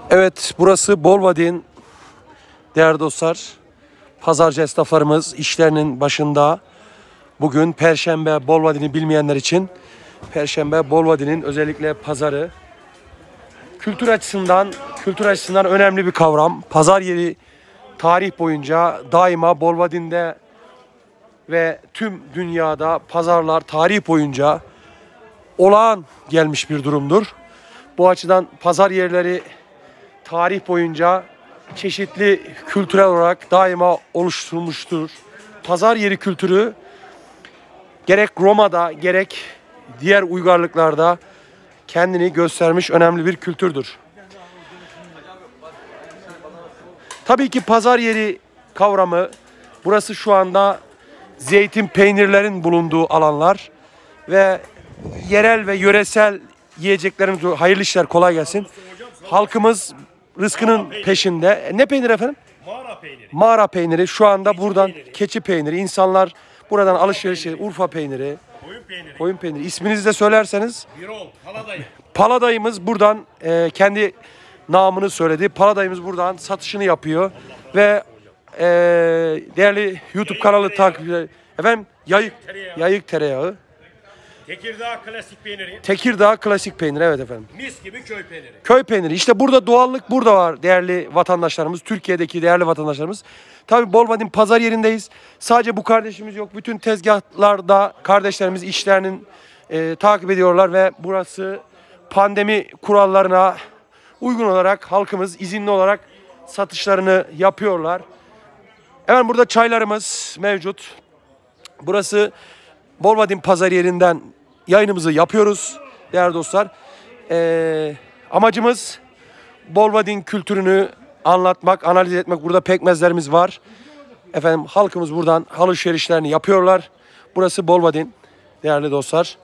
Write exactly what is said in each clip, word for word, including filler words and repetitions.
Evet, burası Bolvadin. Değerli dostlar, pazarcı esnaflarımız işlerinin başında. Bugün Perşembe, Bolvadin'i bilmeyenler için Perşembe Bolvadin'in özellikle pazarı. Kültür açısından, kültür açısından önemli bir kavram. Pazar yeri tarih boyunca daima Bolvadin'de ve tüm dünyada pazarlar tarih boyunca olağan gelmiş bir durumdur. Bu açıdan pazar yerleri tarih boyunca çeşitli kültürel olarak daima oluşturulmuştur. Pazar yeri kültürü gerek Roma'da gerek diğer uygarlıklarda kendini göstermiş önemli bir kültürdür. Tabii ki pazar yeri kavramı, burası şu anda zeytin peynirlerin bulunduğu alanlar ve yerel ve yöresel yiyeceklerimiz, hayırlı işler, kolay gelsin. Halkımız rızkının peşinde. Ne peynir efendim? Mağara peyniri. Mağara peyniri. Şu anda keçi buradan peyniri. keçi peyniri. İnsanlar buradan alışveriş ediyor. Urfa peyniri. Koyun peyniri. Koyun peyniri. İsminizi de söylerseniz. Birol, Paladayı. Paladayımız buradan e, kendi namını söyledi. Paladayımız buradan satışını yapıyor. Ve e, değerli YouTube kanalı takip efendim Yayık Tereyağı. Yayık tereyağı. Tekirdağ klasik peyniri. Tekirdağ klasik peynir, evet efendim. Mis gibi köy peyniri. Köy peyniri. İşte burada doğallık burada var değerli vatandaşlarımız. Türkiye'deki değerli vatandaşlarımız. Tabii Bolvadin pazar yerindeyiz. Sadece bu kardeşimiz yok. Bütün tezgahlarda kardeşlerimiz işlerinin e, takip ediyorlar ve burası pandemi kurallarına uygun olarak halkımız izinli olarak satışlarını yapıyorlar. Hemen burada çaylarımız mevcut. Burası Bolvadin pazar yerinden yayınımızı yapıyoruz değerli dostlar. Ee, amacımız Bolvadin kültürünü anlatmak, analiz etmek. Burada pekmezlerimiz var. Efendim halkımız buradan alışverişlerini yapıyorlar. Burası Bolvadin değerli dostlar.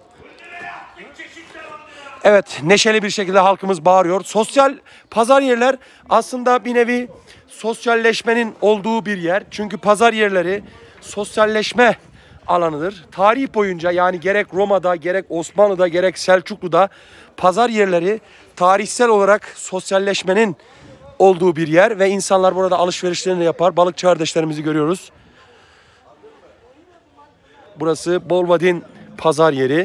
Evet, neşeli bir şekilde halkımız bağırıyor. Sosyal pazar yerler aslında bir nevi sosyalleşmenin olduğu bir yer. Çünkü pazar yerleri sosyalleşme alanıdır. Tarih boyunca yani gerek Roma'da, gerek Osmanlı'da, gerek Selçuklu'da pazar yerleri tarihsel olarak sosyalleşmenin olduğu bir yer ve insanlar burada alışverişlerini yapar. Balıkçı kardeşlerimizi görüyoruz. Burası Bolvadin pazar yeri.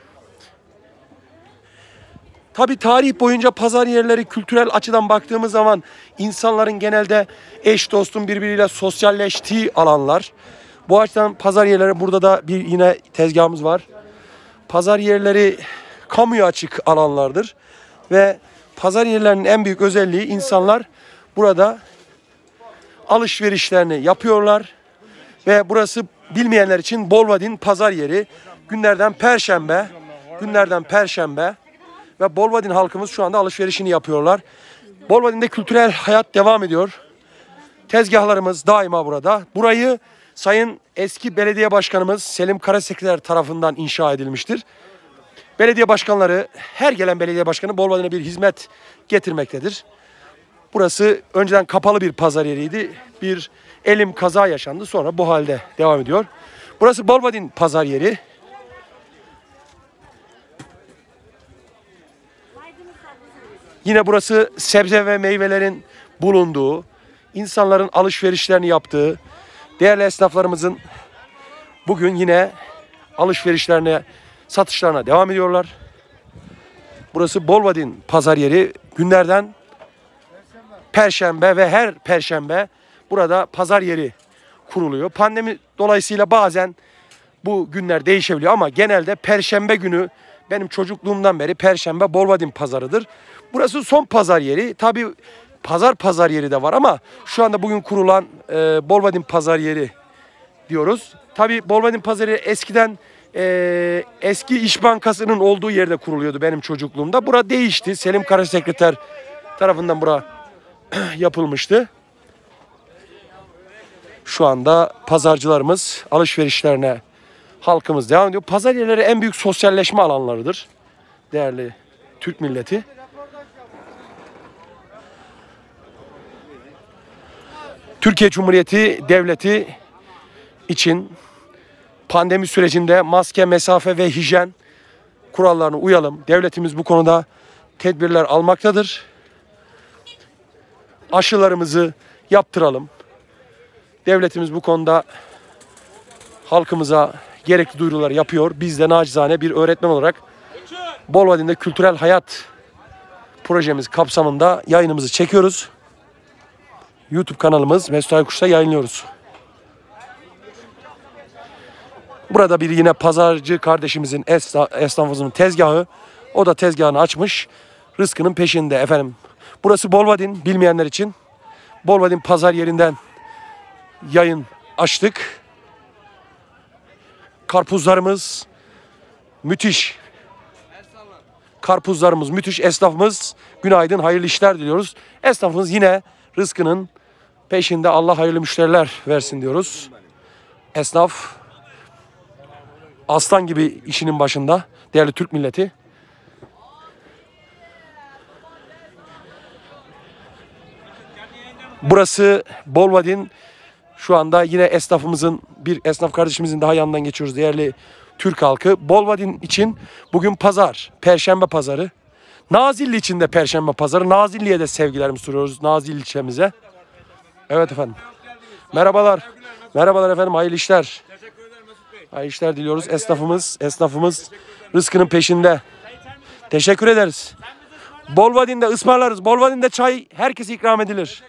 Tabii tarih boyunca pazar yerleri kültürel açıdan baktığımız zaman insanların genelde eş dostun birbiriyle sosyalleştiği alanlar. Bu açıdan pazar yerleri, burada da bir yine tezgahımız var. Pazar yerleri kamuya açık alanlardır. Ve pazar yerlerinin en büyük özelliği insanlar burada alışverişlerini yapıyorlar. Ve burası bilmeyenler için Bolvadin pazar yeri. Günlerden Perşembe, günlerden Perşembe ve Bolvadin halkımız şu anda alışverişini yapıyorlar. Bolvadin'de kültürel hayat devam ediyor. Tezgahlarımız daima burada. Burayı Sayın eski belediye başkanımız Selim Karasekler tarafından inşa edilmiştir. Belediye başkanları, her gelen belediye başkanı Bolvadin'e bir hizmet getirmektedir. Burası önceden kapalı bir pazar yeriydi. Bir elim kaza yaşandı, sonra bu halde devam ediyor. Burası Bolvadin pazar yeri. Yine burası sebze ve meyvelerin bulunduğu, insanların alışverişlerini yaptığı, değerli esnaflarımızın bugün yine alışverişlerine, satışlarına devam ediyorlar. Burası Bolvadin pazar yeri. Günlerden Perşembe ve her Perşembe burada pazar yeri kuruluyor. Pandemi dolayısıyla bazen bu günler değişebiliyor ama genelde Perşembe günü, benim çocukluğumdan beri Perşembe Bolvadin pazarıdır. Burası son pazar yeri. Tabii pazar pazar yeri de var ama şu anda bugün kurulan e, Bolvadin pazar yeri diyoruz. Tabii Bolvadin pazar yeri eskiden e, eski İş Bankası'nın olduğu yerde kuruluyordu benim çocukluğumda. Bura değişti. Selim Karasekreter tarafından bura yapılmıştı. Şu anda pazarcılarımız alışverişlerine, halkımız devam ediyor. Pazar yerleri en büyük sosyalleşme alanlarıdır değerli Türk milleti. Türkiye Cumhuriyeti Devleti için pandemi sürecinde maske, mesafe ve hijyen kurallarına uyalım. Devletimiz bu konuda tedbirler almaktadır. aşılarımızı yaptıralım. Devletimiz bu konuda halkımıza gerekli duyurular yapıyor. Biz de nacizane bir öğretmen olarak Bolvadin'de kültürel hayat projemiz kapsamında yayınımızı çekiyoruz. YouTube kanalımız Mesut Aykuş'ta yayınlıyoruz. Burada bir yine pazarcı kardeşimizin, esnafımızın tezgahı. O da tezgahını açmış. Rızkının peşinde efendim. Burası Bolvadin, bilmeyenler için. Bolvadin pazar yerinden yayın açtık. Karpuzlarımız müthiş. Karpuzlarımız müthiş. Esnafımız günaydın, hayırlı işler diliyoruz. Esnafımız yine rızkının peşinde, Allah hayırlı müşteriler versin diyoruz. Esnaf aslan gibi işinin başında, değerli Türk milleti. Burası Bolvadin. Şu anda yine esnafımızın, bir esnaf kardeşimizin daha yanından geçiyoruz değerli Türk halkı. Bolvadin için bugün pazar, Perşembe pazarı. Nazilli için de Perşembe pazarı. Nazilli'ye de sevgilerimi sunuyoruz, Nazilli ilçemize. Evet efendim. Merhabalar. Merhabalar efendim, hayırlı işler. Hayırlı işler diliyoruz. Esnafımız, esnafımız rızkının peşinde. Teşekkür ederiz. Bolvadin'de ısmarlarız. Bolvadin'de çay herkese ikram edilir.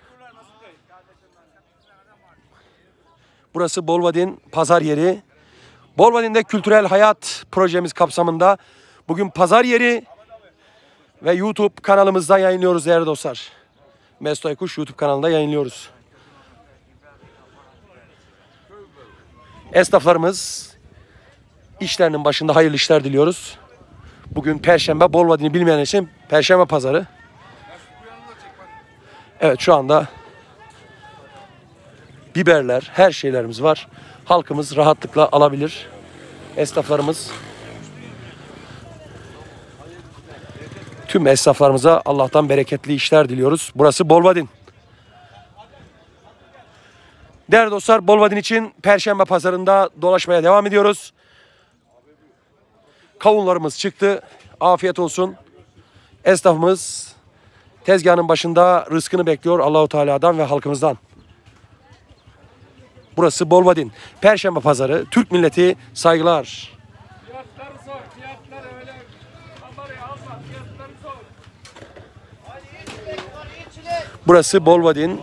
Burası Bolvadin pazar yeri. Bolvadin'de kültürel hayat projemiz kapsamında bugün pazar yeri ve YouTube kanalımızda yayınlıyoruz değerli dostlar. Mesut Aykuş YouTube kanalında yayınlıyoruz. Esnaflarımız işlerinin başında hayırlı işler diliyoruz. Bugün Perşembe, Bolvadin'i bilmeyen için Perşembe pazarı. Evet, şu anda biberler, her şeylerimiz var. Halkımız rahatlıkla alabilir. Esnaflarımız, tüm esnaflarımıza Allah'tan bereketli işler diliyoruz. Burası Bolvadin. Değerli dostlar, Bolvadin için Perşembe pazarında dolaşmaya devam ediyoruz. Kavunlarımız çıktı. Afiyet olsun. Esnafımız tezgahın başında rızkını bekliyor Allahu Teala'dan ve halkımızdan. Burası Bolvadin. Perşembe pazarı. Türk milleti saygılar. Fiyatları sor. Fiyatları öyle. Kamerayı alma. Fiyatları sor. Burası Bolvadin.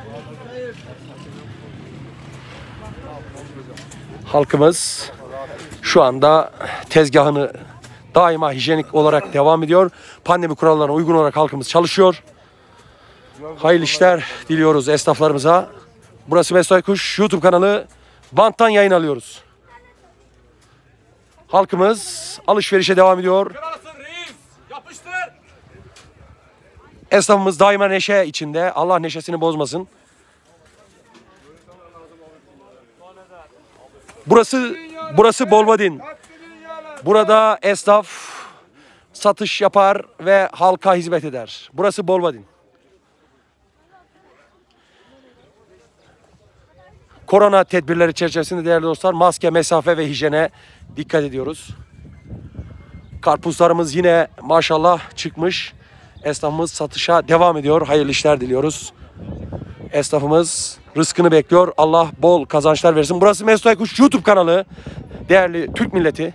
Halkımız şu anda tezgahını daima hijyenik olarak devam ediyor. Pandemi kurallarına uygun olarak halkımız çalışıyor. Hayırlı işler diliyoruz esnaflarımıza. Burası Mesut Aykuş YouTube kanalı. Banttan yayın alıyoruz. Halkımız alışverişe devam ediyor. Kralsın reis. Yapıştır. Esnafımız daima neşe içinde. Allah neşesini bozmasın. Burası burası Bolvadin. Burada esnaf satış yapar ve halka hizmet eder. Burası Bolvadin. Korona tedbirleri çerçevesinde değerli dostlar maske, mesafe ve hijyene dikkat ediyoruz. Karpuzlarımız yine maşallah çıkmış. Esnafımız satışa devam ediyor. Hayırlı işler diliyoruz. Esnafımız rızkını bekliyor. Allah bol kazançlar versin. Burası Mesut Aykuş YouTube kanalı. Değerli Türk milleti.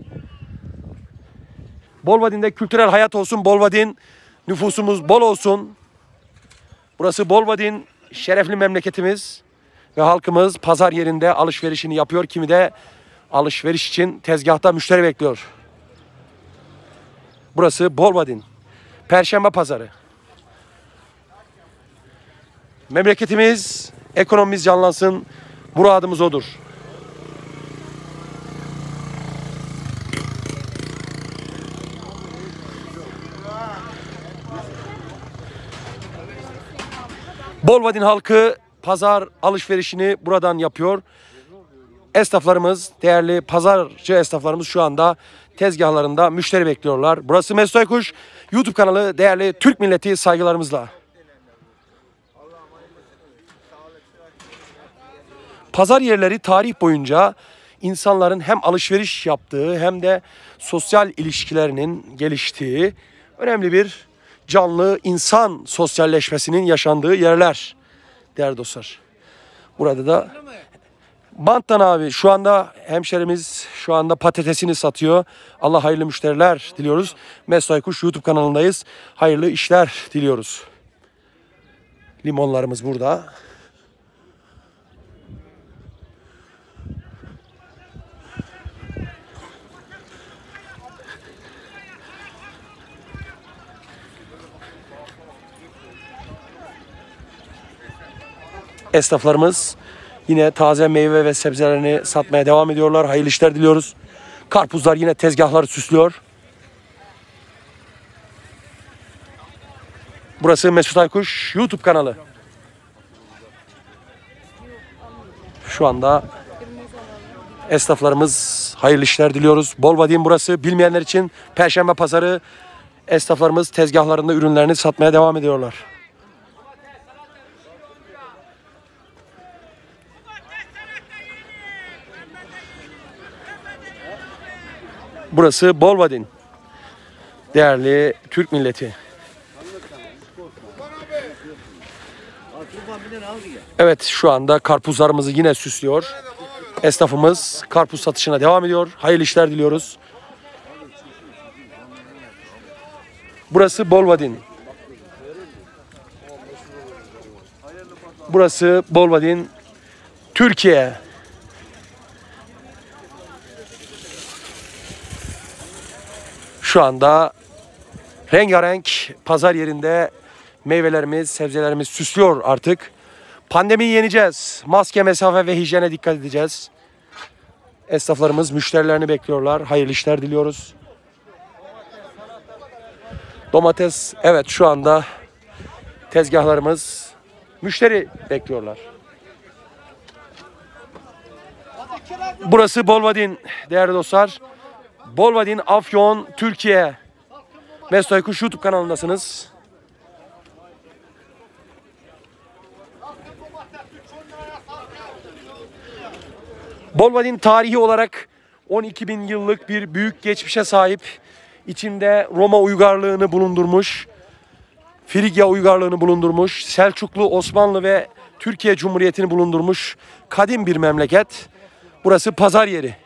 Bolvadin'de kültürel hayat olsun. Bolvadin nüfusumuz bol olsun. Burası Bolvadin, şerefli memleketimiz. Ve halkımız pazar yerinde alışverişini yapıyor. Kimi de alışveriş için tezgahta müşteri bekliyor. Burası Bolvadin. Perşembe pazarı. Memleketimiz, ekonomimiz canlansın. Muradımız odur. Bolvadin halkı pazar alışverişini buradan yapıyor. Esnaflarımız, değerli pazarcı esnaflarımız şu anda tezgahlarında müşteri bekliyorlar. Burası Mesut Aykuş YouTube kanalı. Değerli Türk milleti saygılarımızla. Pazar yerleri tarih boyunca insanların hem alışveriş yaptığı hem de sosyal ilişkilerinin geliştiği önemli bir canlı insan sosyalleşmesinin yaşandığı yerler değerli dostlar. Burada da Banttan abi şu anda hemşerimiz şu anda patatesini satıyor. Allah hayırlı müşteriler diliyoruz. Mesut Aykuş YouTube kanalındayız. Hayırlı işler diliyoruz. Limonlarımız burada. Esnaflarımız yine taze meyve ve sebzelerini satmaya devam ediyorlar. Hayırlı işler diliyoruz. Karpuzlar yine tezgahları süslüyor. Burası Mesut Aykuş YouTube kanalı. Şu anda esnaflarımız hayırlı işler diliyoruz. Bolvadin burası. Bilmeyenler için Perşembe Pazarı, esnaflarımız tezgahlarında ürünlerini satmaya devam ediyorlar. Burası Bolvadin. Değerli Türk milleti. Evet, şu anda karpuzlarımızı yine süslüyor. Esnafımız karpuz satışına devam ediyor. Hayırlı işler diliyoruz. Burası Bolvadin. Burası Bolvadin, Türkiye. Şu anda rengarenk pazar yerinde meyvelerimiz, sebzelerimiz süslüyor artık. Pandemiyi yeneceğiz. Maske, mesafe ve hijyene dikkat edeceğiz. Esnaflarımız müşterilerini bekliyorlar. Hayırlı işler diliyoruz. Domates, evet şu anda tezgahlarımız müşteri bekliyorlar. Burası Bolvadin değerli dostlar. Bolvadin, Afyon, Türkiye. Mesut Aykuş YouTube kanalındasınız. Bolvadin tarihi olarak on iki bin yıllık bir büyük geçmişe sahip. İçinde Roma uygarlığını bulundurmuş, Frigya uygarlığını bulundurmuş, Selçuklu, Osmanlı ve Türkiye Cumhuriyeti'ni bulundurmuş kadim bir memleket. Burası pazar yeri.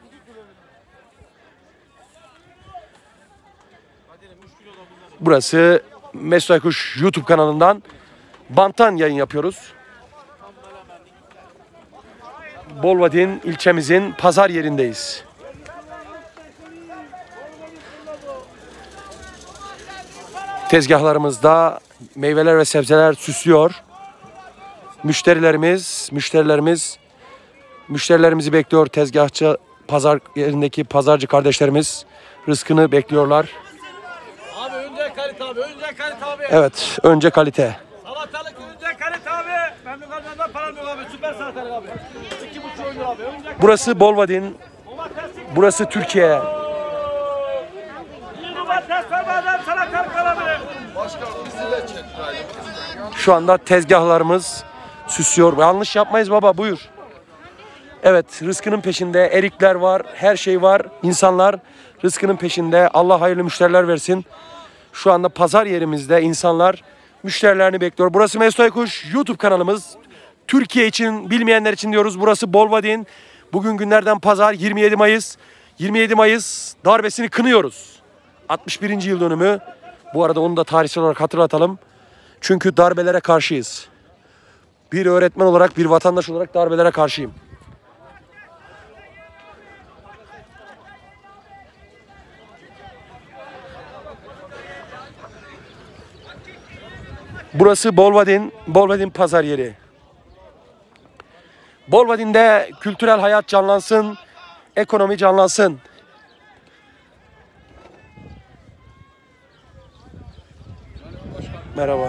Burası Mesut Aykuş YouTube kanalından banttan yayın yapıyoruz. Bolvadin ilçemizin pazar yerindeyiz. Tezgahlarımızda meyveler ve sebzeler süslüyor. Müşterilerimiz, müşterilerimiz, müşterilerimizi bekliyor. Tezgahçı, pazar yerindeki pazarcı kardeşlerimiz rızkını bekliyorlar. Abi önce kalite abi, önce kalite abi. Evet, önce kalite. Salatalık önce kalite abi. Memnun kalmadan param yok abi, süper salatalık abi. İki buçuk oynuyor abi. Önce Burası Bolvadin, burası Türkiye. iyi domates sormadan salatalık alabilir. Şu anda tezgahlarımız süslüyor. Yanlış yapmayız baba, buyur. Evet, rızkının peşinde erikler var, her şey var. İnsanlar rızkının peşinde. Allah hayırlı müşteriler versin. Şu anda pazar yerimizde insanlar müşterilerini bekliyor. Burası Mesut Aykuş YouTube kanalımız. Türkiye için, bilmeyenler için diyoruz. Burası Bolvadin. Bugün günlerden pazar, yirmi yedi Mayıs. yirmi yedi Mayıs darbesini kınıyoruz. altmış birinci yıl dönümü. Bu arada onu da tarihsel olarak hatırlatalım. Çünkü darbelere karşıyız. Bir öğretmen olarak, bir vatandaş olarak darbelere karşıyım. Burası Bolvadin, Bolvadin pazar yeri. Bolvadin'de kültürel hayat canlansın, ekonomi canlansın. Merhaba.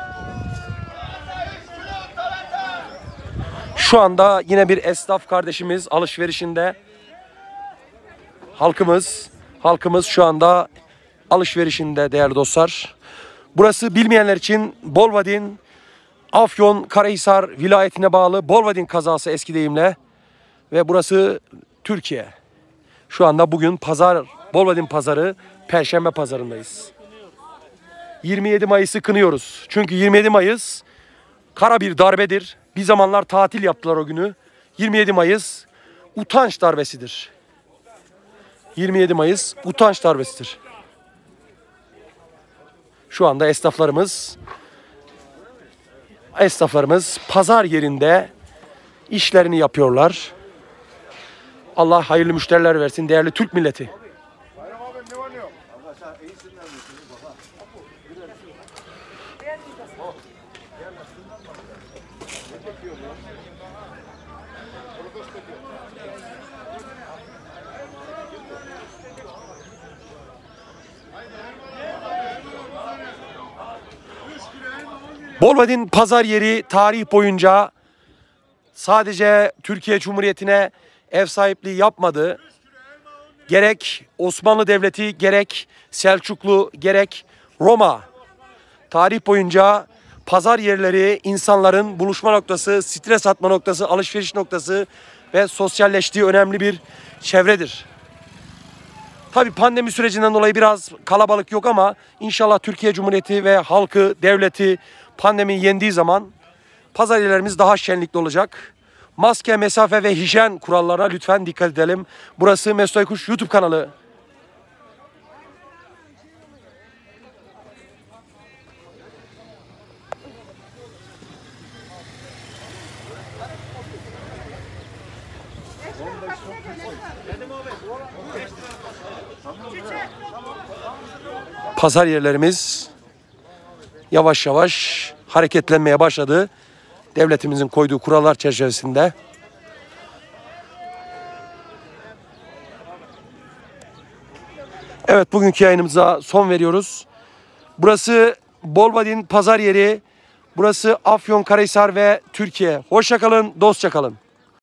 Şu anda yine bir esnaf kardeşimiz alışverişinde. Halkımız, halkımız şu anda alışverişinde değerli dostlar. Burası bilmeyenler için Bolvadin, Afyon Karahisar vilayetine bağlı Bolvadin kazası eski deyimle. Ve burası Türkiye. Şu anda bugün pazar, Bolvadin pazarı, Perşembe pazarındayız. yirmi yedi Mayıs'ı kınıyoruz. Çünkü yirmi yedi Mayıs kara bir darbedir. Bir zamanlar tatil yaptılar o günü. yirmi yedi Mayıs utanç darbesidir. yirmi yedi Mayıs utanç darbesidir. Şu anda esnaflarımız esnaflarımız pazar yerinde işlerini yapıyorlar. Allah hayırlı müşteriler versin değerli Türk milleti. Bolvadin pazar yeri tarih boyunca sadece Türkiye Cumhuriyeti'ne ev sahipliği yapmadı. Gerek Osmanlı Devleti, gerek Selçuklu, gerek Roma tarih boyunca pazar yerleri insanların buluşma noktası, stres atma noktası, alışveriş noktası ve sosyalleştiği önemli bir çevredir. Tabii pandemi sürecinden dolayı biraz kalabalık yok ama inşallah Türkiye Cumhuriyeti ve halkı, devleti pandemiyi yendiği zaman pazar yerlerimiz daha şenlikli olacak. Maske, mesafe ve hijyen kurallarına lütfen dikkat edelim. Burası Mesut Aykuş YouTube kanalı. Pazar yerlerimiz yavaş yavaş hareketlenmeye başladı. Devletimizin koyduğu kurallar çerçevesinde. Evet, bugünkü yayınımıza son veriyoruz. Burası Bolvadin pazar yeri. Burası Afyonkarahisar ve Türkiye. Hoşça kalın, dostça kalın.